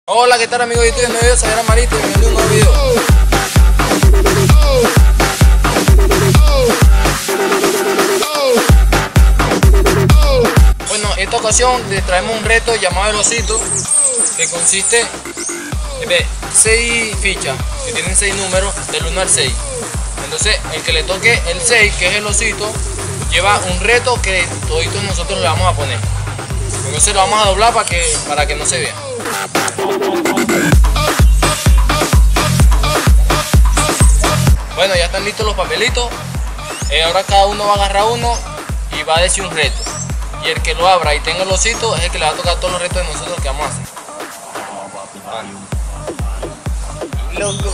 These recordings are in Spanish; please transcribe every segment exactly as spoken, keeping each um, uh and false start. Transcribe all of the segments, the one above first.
Hola, ¿qué tal amigos de YouTube? Bienvenidos a Xavier Amarito y bienvenidos a un nuevo video. Bueno, en esta ocasión les traemos un reto llamado el osito, que consiste de seis fichas, que tienen seis números del uno al seis. Entonces, el que le toque el seis, que es el osito, lleva un reto que toditos nosotros le vamos a poner. Entonces lo vamos a doblar para que, para que no se vea. Bueno, ya están listos los papelitos. Eh, ahora cada uno va a agarrar uno y va a decir un reto. Y el que lo abra y tenga el osito es el que le va a tocar todos los retos de nosotros que vamos a hacer. Loco.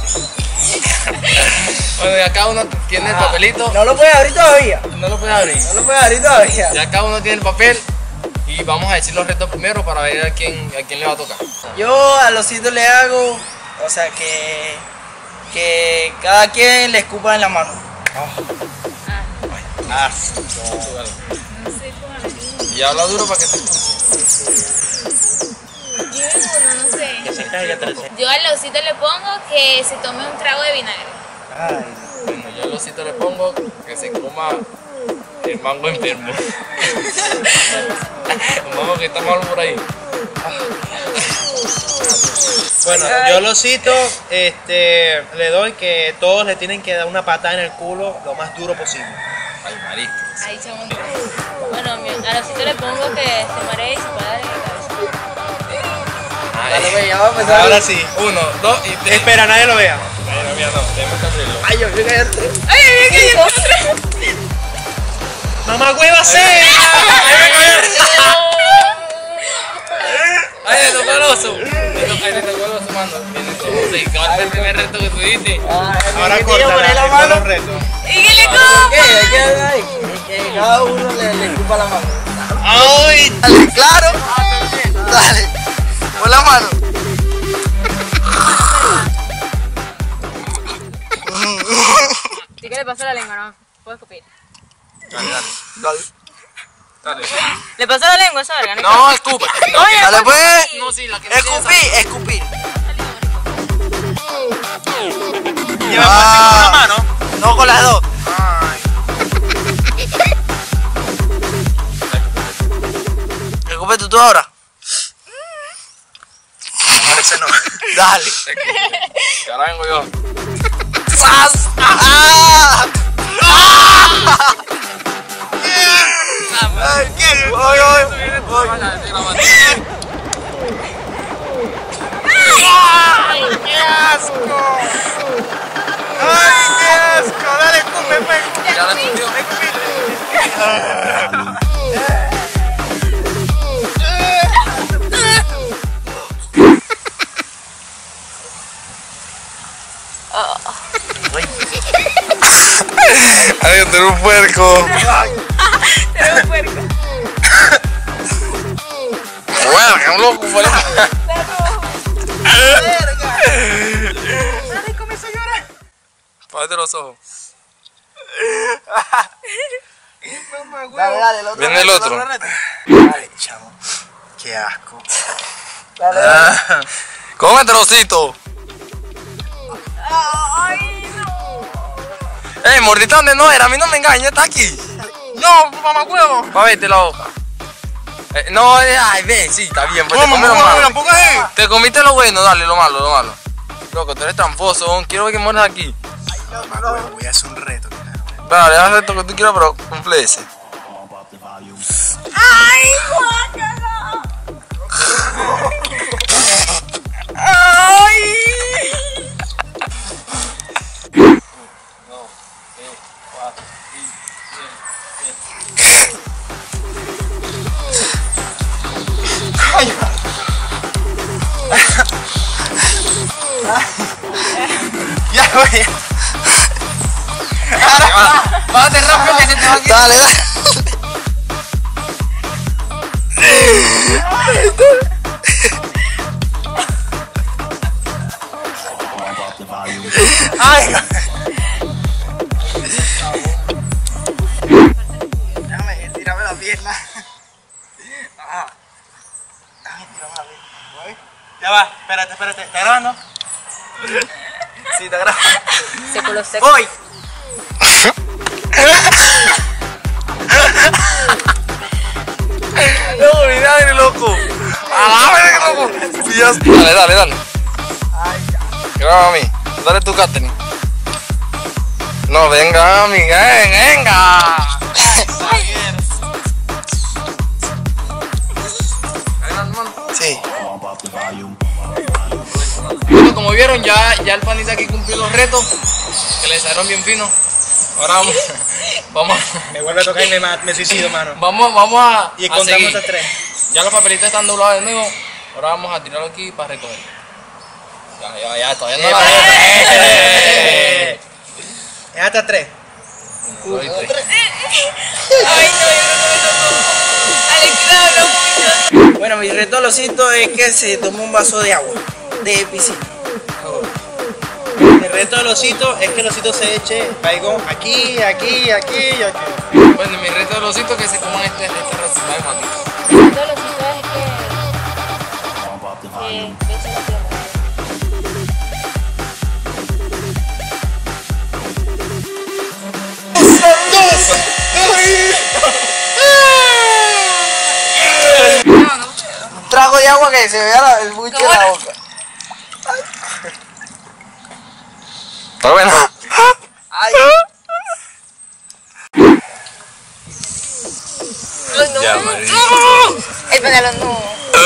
Bueno, ya cada uno tiene el papelito. No lo puedes abrir todavía. No lo puedes abrir. No lo puedes abrir todavía. Ya cada uno tiene el papel. Y vamos a decir los retos primero para ver a quién, a quién le va a tocar. Yo al osito le hago, o sea que, que cada quien le escupa en la mano. Ah, y habla duro para que se escuche. Yo no sé. Yo al osito le pongo que se tome un trago de vinagre. Ay. Bueno, yo al osito le pongo que se coma el mango enfermo. Un mango que está malo por ahí. Bueno, yo al osito este, le doy que todos le tienen que dar una patada en el culo lo más duro posible. Ay, marisco. Ahí chamo. Bueno, mi- al osito le pongo que se maree y se pueda dar en la cabeza. Dale, ve, ya va a empezar. Ahora sí. Uno, dos y tres. Espera, nadie lo vea. Ay, no, mía, no, tenemos que abrirlo. Ay, yo creo que ¡Ay, ay, ay, ay! ¡Mamá hueva sea! ¡Ay, le tocó el oso! Le tocó, ay, le tocó el oso, mano. Tiene todo seis. ¿Cuál fue el primer reto que tú diste? Ahora que corta poner la la mano. los retos. ¡Y que le ¿Por como! qué? ¿De qué habla ahí? Que cada uno le, le escupa la mano. ¡Ay! Dale, claro. Dale. Pon la mano. Sí que le pasó la lengua, ¿no? Puedo escupir. Dale, dale. Dale. Dale. ¿Le pasó la lengua esa verga? No, escupa. Oye, Dale, pues. No, sí, la que no tiene Escupir, escupir. Lleva Ah. con la mano. No con las dos. Escúpete tú ahora. Parece no. Dale. Que ahora vengo yo. ¡Sas! ¡Ah! Ay, ¿qué? Voy, voy, voy. ¡Ay, qué asco! ¡Ay, qué asco! Dale, escupe, pues. Ya la escupió. Ay, yo tengo un puerco. Tengo un puerco. Bueno, que un loco por ahí. Dale, come, señora. Párate los ojos. Dale, dale, el otro. Viene el reto, otro. reto. Dale, chamo. Qué asco. Dale, dale. Cómete, osito. Ay, no. Ey, mordita donde no era, a mí no me engañes, está aquí. No, mamá huevo. Va a verte la boca. Eh, no, eh, ay, ven, sí, está bien, pues te ¿Cómo, comí lo mamá huevo? malo. ¿Tampoco es? Te comiste lo bueno, dale, lo malo, lo malo. Loco, tú eres tramposo, don. Quiero ver que mueras aquí. Mamá huevo, voy a hacer un reto. Dale, haz esto que tú quieras, pero cumple ese. Ay, guácala. Ay. Ya, voy. Bájate rápido que se te va a quitar. Dale, dale. Ay. Ya va, va, espérate, espérate. ¿Está grabando? Sí, está grabando. Se coló seco. ¡Voy! No, vinagre, loco. A la verga, loco. Pillaste. Dale, dale, dale. Graba a mí. Dale tu Katherine. No, venga, mi, ven, venga. Sí. Bueno, como vieron, ya, ya el panita aquí cumplió los retos, que le salieron bien finos. Ahora vamos, vamos, Me vuelve a tocar y me, ma- me suicido, mano. vamos, vamos a, Y a contamos seguir. hasta tres. Ya los papelitos están doblados de nuevo. Ahora vamos a tirarlo aquí para recoger. Ya, ya, ya, todavía no la ¡Eh! Es hasta tres. Uno, dos y tres. Ay, no, Alex, cuidado, no mucho. Bueno, mi reto al osito es que se tome un vaso de agua de piscina. El reto del osito es que el osito se eche baigón aquí, aquí, aquí y aquí. Bueno, mi reto del osito es que se coman este, este resultado aquí. Todos los chicos es que. que le echen la tierra. Un trago de agua que se vea la- el buche de la boca. Está bueno. Ay, Ay, no. Ya, marico. El pantalón no.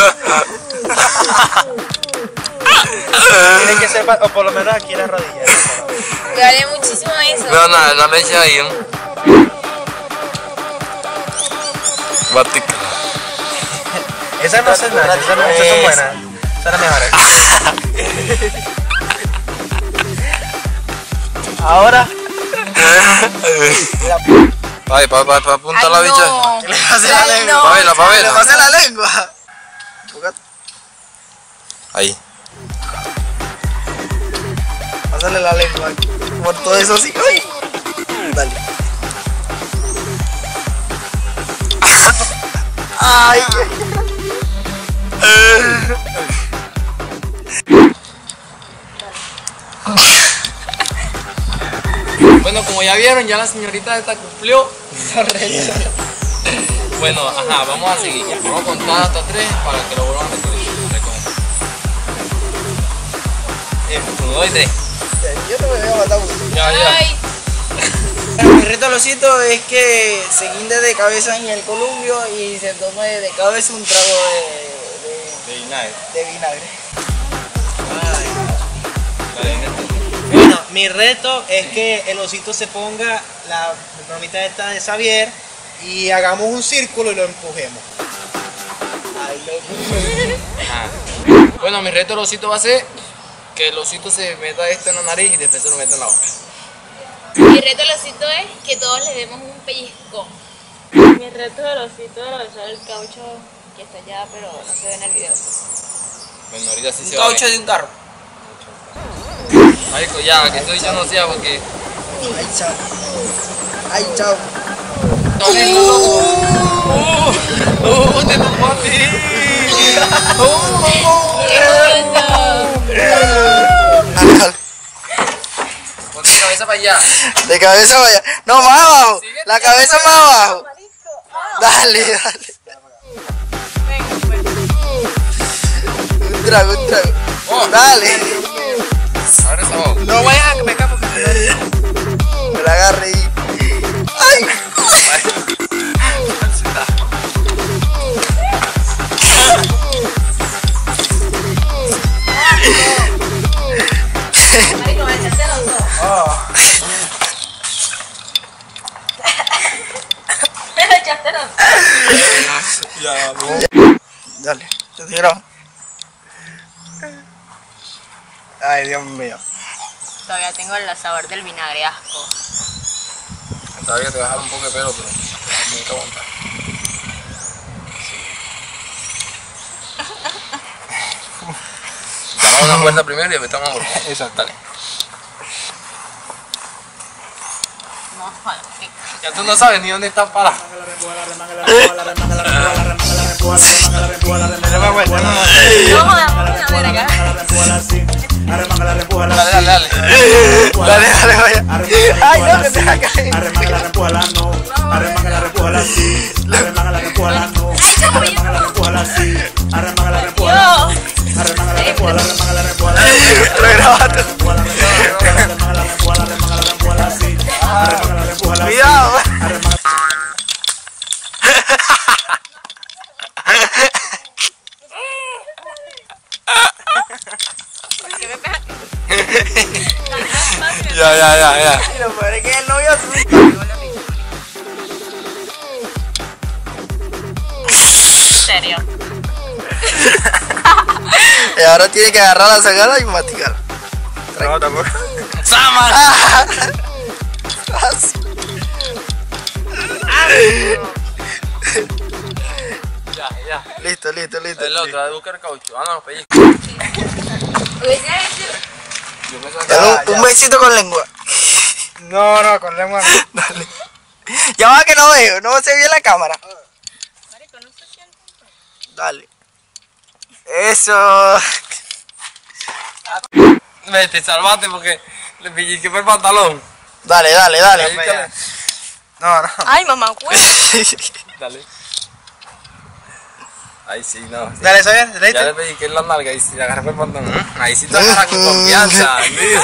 Tiene que ser, pa- o por lo menos aquí en las rodillas. Me vale muchísimo eso. No, no, no le eches ahí, ¿no? Batica. Esas no son nada, esas, no, esas son buenas. Esas son las mejores. Ahora, Ay, para pa, pa, apuntar la Ay, bicha. no. le pase la Ay, lengua. no. Pavela, Le pavela. pase la lengua. Ahí. Pásale la lengua. Por todo eso sí. Ay. Dale. Ay. Bueno, como ya vieron, ya la señorita esta cumplió. Bueno, ajá, vamos a seguir. Vamos a contar hasta tres para que lo vuelvan a recoger. recoger. Eh, uno, dos y tres. Yo no me voy a matar mucho. Ya, ya. Ay, Mi reto al osito es que se guinde de cabeza en el columpio y se tome de cabeza un trago de, De vinagre. de, de vinagre. Dale, neta. bueno, mi reto es que el osito se ponga la bromita esta de Xavier y hagamos un círculo y lo empujemos. Ajá. Bueno, mi reto del osito va a ser que el osito se meta esto en la nariz y después se lo meta en la boca. mi reto del osito es que todos le demos un pellizco. Mi reto del osito es usar el caucho que está allá, pero no se ve en el video. Bueno, ahorita sí Un se va a caucho ver. de un carro. Marico, ya, que estoy yo no sea porque... Ay, chao. Ay, chao. ¡Dale, loco! ¡Uh! ¡Uh! ¡Te tocó a ti! Dale, dale. Ponte la cabeza para allá. De cabeza vaya. No, más abajo. La cabeza más abajo. Dale, dale. Un trago, un trago. Oh. Dale. Abre esa boca. No vayas a que me capo. Me la agarre y. ¡Ay! Marico, me echaste los dos. Me lo echaste los dos. Dale, te tiro. Ay, Dios mío. Todavía tengo el sabor del vinagre, asco. Sabía que te bajar un poco de pelo, pero tienes que aguantar. Damos una vuelta primero y después estamos a volver. Exacto. Dale. No, joder. Ya tú no sabes ni dónde estás parado. Dale, dale, dale. Dale, dale, vaya. Ay, no, que te va a caer. Arremángala, repújala, no. Arremángala, repújala, sí. Arremángala, repújala, no. Arremángala, repújala, sí. Arremángala, repújala, no. Arremángala, repújala, arremángala, repújala. Lo grabaste. Arremángala, repújala, arremángala, repújala, sí. Arremángala, repújala. Cuidado. Ya, ya, ya, ya. Y lo peor es que el novio así. ¿En serio? Y ahora tiene que agarrar la sacada y masticar. No, tampoco. ¡Sama! Ya, ya. Listo, listo, listo. El otro, a buscar caucho. Ah, no, los pellizcos. Yo pensaba que- Dale un, un besito con lengua. No, no, con lengua no. Dale. Ya va que no veo, no se ve en la cámara. Dale. Eso. Vete, salvate porque le pellizqué por el pantalón. Dale, dale, dale. Pellizcale. No, no. Ay, mamá, güey. Dale. Ahí sí, no. sí. Dale, ¿sabes? Ya le ¿Leíste? pellizqué en la nalga y le agarré por el pantalón. Ahí sí te agarras con confianza, amigo.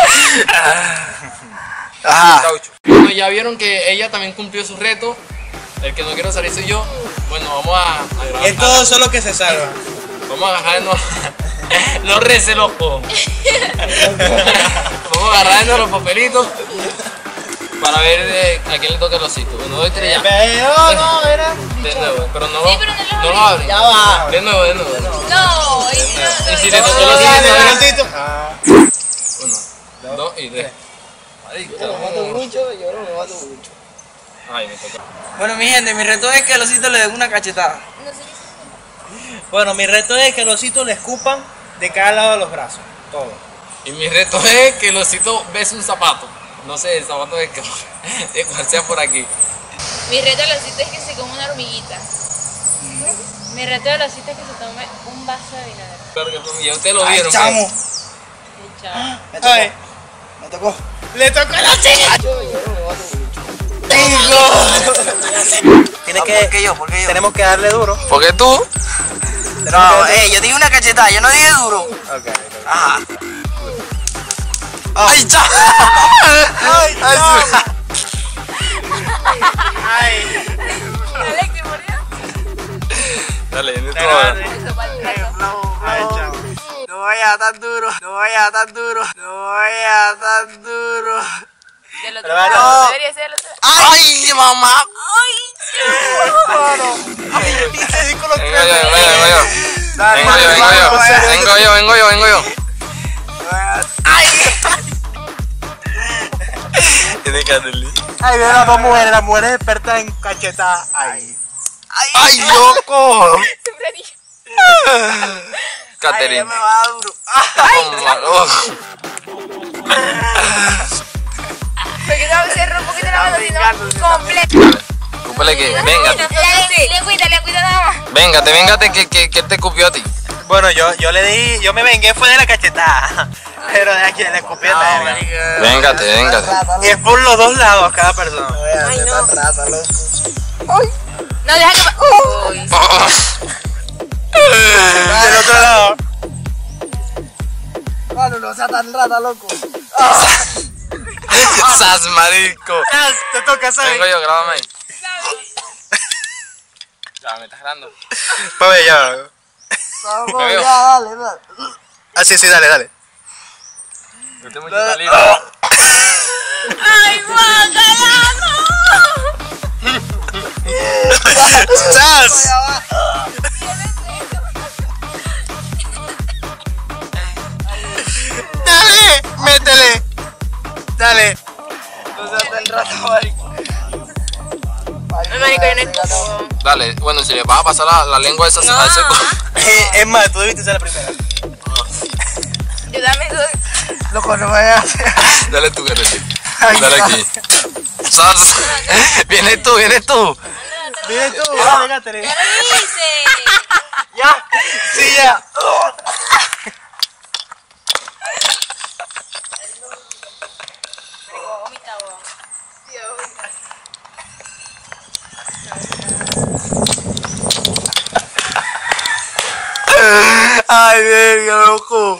Ajá. Caucho. Bueno, ya vieron que ella también cumplió su reto. El que no quiero salir soy yo. Bueno, vamos a, a grabar. Es todo solo que se salva. Vamos a agarrarnos. No recé loco. Vamos a agarrarnos los papelitos para ver de, a quién le toca el osito. Uno, dos, tres, ya. No, no, era. De nuevo, pero no, Sí, pero no los no lo abren. Ya va. De nuevo, de nuevo. De nuevo. No, y Y si le tocó el No, osito, dale, ¿sabes? osito. Ah. Uno, dos y tres. Marico, Yo lo mato mucho, yo no lo mato mucho. ay, me tocó. Bueno, mi gente, mi reto es que el osito le dé una cachetada. Bueno, mi reto es que los ositos le escupan de cada lado de los brazos. Todo. Y mi reto es que el osito bese un zapato. No sé, el zapato de, que, de cual sea por aquí. Mi reto de osito es que se coma una hormiguita. Mi reto de osito es que se tome un vaso de vinagre. Claro que fue, ya ustedes lo Ay, vieron. chamo. Y chao. Me tocó. Ay, Me tocó. le tocó a la chica. Yo, yo no lo mato mucho. Tiene Ah, que, ¿por qué yo? ¿Por qué yo? tenemos que darle duro. Porque tú. No, eh, yo dije una cachetada, yo no dije duro. Ok. Ajá. ¡Ay, chamo! Ay, Ay, Ay. Alexi, por Dios. Dale, en esto Dale, ahora. dale. Eso para el plato. Ay, chao. No vaya tan duro, no vaya tan duro, no vaya tan duro. Del otro Pero vaya. lado. Debería ser el otro lado. ¡Ay, mamá! Vengo yo, vengo yo, vengo yo. Dale, Vengo yo, vengo yo. dale, Vengo yo, vengo yo, vengo yo. Tiene que hacerle. Ay, veo las dos mujeres, las mujeres expertas en cachetadas. Ay. ¡Ay, loco! Siempre dije. Ay, ya Catherine. me va a dar duro. Toma, loco. Porque no se rompe un poquito la mano, sino completo. Cúpele que, véngate. Le cuida, le cuida nada más. Véngate, véngate que, que, que él te escupió a ti. Bueno, yo, yo le di, yo me vengué fue de la cachetada. Pero de aquí le escupí a la verga. Véngate, véngate. Y es por los dos lados cada persona. Ay, no. No, deja que pa- Uy. Del otro lado. Mano, no sea tan rata, loco. Sas, marico. Te toca, ¿sabes? Vengo yo, grábame ahí. Ya, me estás grabando. Pa' ver, ya. Vamos, Me veo. ya, dale, dale. Ah, sí, sí, dale, dale. Yo tengo mucho saliva. Ay, guácala, ¡Chas! ¡Dale! ¡Métele! ¡Dale! No seas tan rata, marico. no. Marico, yo no escupo. Dale, bueno, si le vas a pasar la, la lengua esa No. a ese co- Eh, es más, tú debiste ser la primera. Yo dame eso. Loco, no me hagas. Dale tú, Guerrero. Dale aquí. Sas. Vienes tú, vienes tú. Dile tú, dale, Catherine. ¡Ya lo hice! Ya, sí, ya. Vomita, weón. Ay, verga, loco.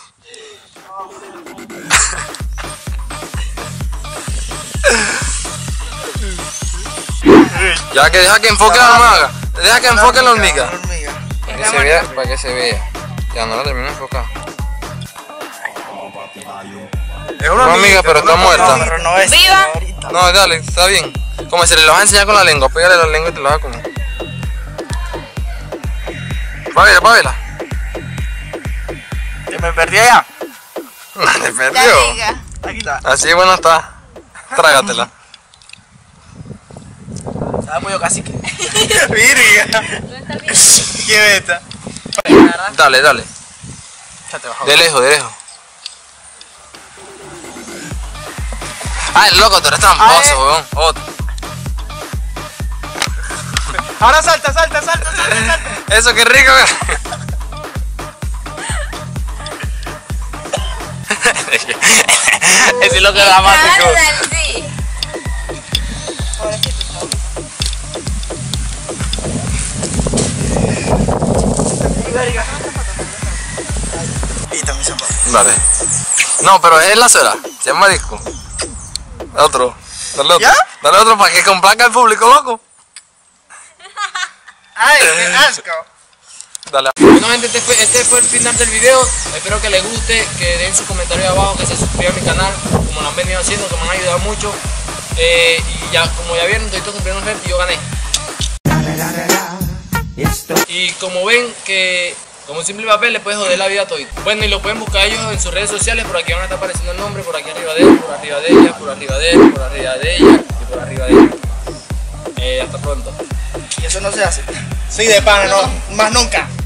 Ya que deja que enfoque la hormiga. Deja que enfoque la hormiga. Una hormiga. Para que se vea, para que se vea. Ya no la termino de enfocar. Es Una hormiga, pero está No, muerta. pero no es. ¡Viva! ahorita. No, dale, está bien. Como se le lo vas a enseñar con la lengua. Pégale la lengua y te lo vas a comer. Pávela, pávela. Que me perdí allá. Te Ya perdió. venga. Aquí está. Así bueno está. Trágatela. Sabe pollo cacique. Virga. ¿Dónde está el video? ¿Qué beta? Dale, dale. De lejos, de lejos. Ay, loco, tú eres tramposo, weón. Otro. Ahora salta, salta, salta, salta, salta. Eso, qué rico. Ese es lo que es dramático. Claro, dale, sí. Quita mi zapato. Dale. No, pero es la cera. Se llama disco. Otro. Dale otro. ¿Ya? Dale otro para que complazca al público, loco. Ay, qué asco. Dale. Bueno, gente, este fue, este fue el final del video. Espero que les guste, que den sus comentarios abajo, que se suscriban a mi canal, como lo han venido haciendo, que me han ayudado mucho. Eh, y ya, como ya vieron, estoy cumpliendo un reto y yo gané. Y como ven que como un simple papel le puedes joder la vida a todo. Bueno, y lo pueden buscar ellos en sus redes sociales. Por aquí van a estar apareciendo el nombre, por aquí arriba de él, por arriba de ella, por arriba de él, por arriba de ella y por arriba de ella. Eh, hasta pronto. Y eso no se hace. Sí, de pana, no, más nunca.